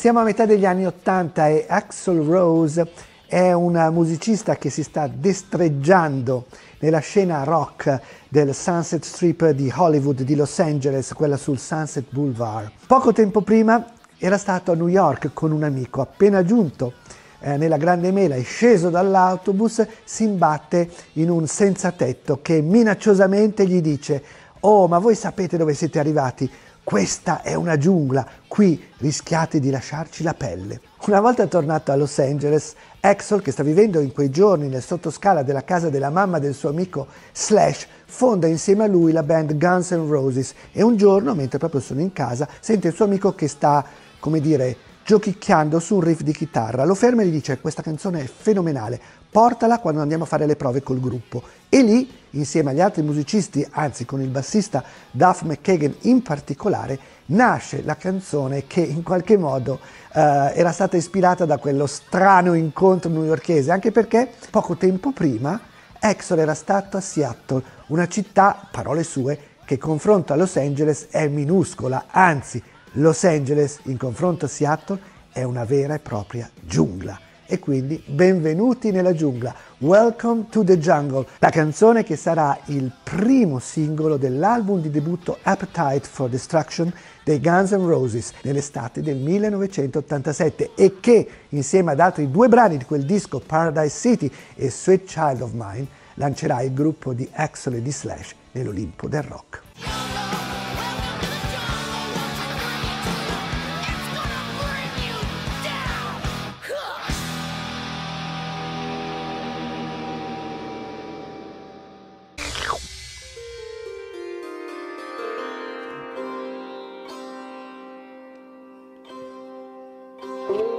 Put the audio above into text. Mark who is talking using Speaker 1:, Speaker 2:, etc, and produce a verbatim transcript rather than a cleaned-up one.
Speaker 1: Siamo a metà degli anni ottanta e Axl Rose è un musicista che si sta destreggiando nella scena rock del Sunset Strip di Hollywood, di Los Angeles, quella sul Sunset Boulevard. Poco tempo prima era stato a New York con un amico, appena giunto eh, nella Grande Mela e sceso dall'autobus si imbatte in un senza tetto che minacciosamente gli dice: «Oh, ma voi sapete dove siete arrivati? Questa è una giungla, qui rischiate di lasciarci la pelle». Una volta tornato a Los Angeles, Axl, che sta vivendo in quei giorni nel sottoscala della casa della mamma del suo amico Slash, fonda insieme a lui la band Guns N' Roses e un giorno, mentre proprio sono in casa, sente il suo amico che sta, come dire, giochicchiando su un riff di chitarra. Lo ferma e gli dice: «Questa canzone è fenomenale, portala quando andiamo a fare le prove col gruppo». E lì, insieme agli altri musicisti, anzi con il bassista Duff McKagan in particolare, nasce la canzone che in qualche modo eh, era stata ispirata da quello strano incontro newyorkese, anche perché poco tempo prima Axl era stato a Seattle, una città, parole sue, che in confronto a Los Angeles è minuscola, anzi Los Angeles in confronto a Seattle è una vera e propria giungla. E quindi benvenuti nella giungla, Welcome to the Jungle, la canzone che sarà il primo singolo dell'album di debutto Appetite for Destruction dei Guns N' Roses nell'estate del millenovecentottantasette e che, insieme ad altri due brani di quel disco, Paradise City e Sweet Child of Mine, lancerà il gruppo di Axl e di Slash nell'Olimpo del rock.
Speaker 2: Oh.